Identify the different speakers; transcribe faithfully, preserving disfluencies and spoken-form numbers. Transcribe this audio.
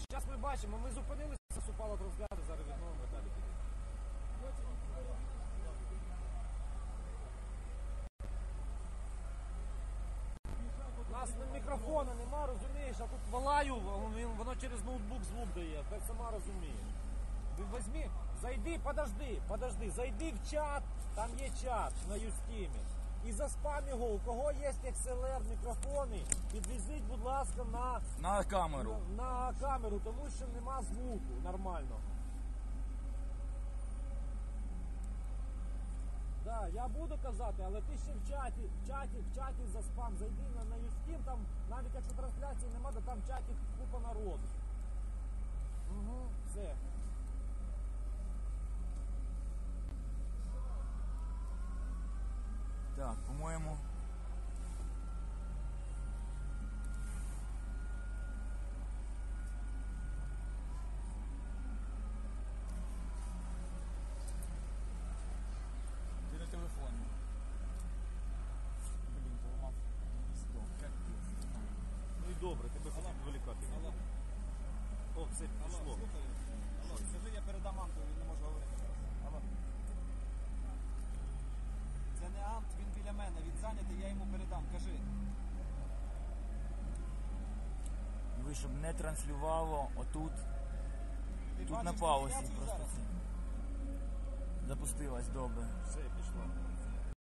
Speaker 1: зараз ми бачимо, ми зупинилися, супало розгляду, зараз відновимо далі підемо. У нас мікрофона нема, розумієш, а тут валаю, воно через ноутбук звук дає, ти сама розумієш. Возьми, зайди, подожди, подожди, зайди в чат, там є чат на Юстімі. І заспам його, у кого є ікс ел ар мікрофони, підвезіть, будь ласка, на,
Speaker 2: на камеру.
Speaker 1: На, на камеру, тому що нема звуку нормально. Да, я буду казати, але ти ще в чаті, в чаті, в чаті заспам, зайди на, на Юстім, там навіть якщо трансляції нема, то там в чаті купа народу. Угу, все.
Speaker 2: Так, по-моєму. Ти на телефоні. Блін, поламав.
Speaker 1: Ну і добре, тебе хотів відволікати. О, все пішло.
Speaker 3: Алло, скажи, я передам Анту, він не може говорити зараз. Алло. Це не Ант, він біля мене, він зайнятий, я йому передам, кажи.
Speaker 2: І ви, щоб не транслювало отут,
Speaker 3: Ти
Speaker 2: тут на
Speaker 3: бачиш
Speaker 2: паузі
Speaker 3: трансляцію
Speaker 2: просто
Speaker 3: зараз?
Speaker 2: це. Запустилась, добре.
Speaker 1: Все, пішло.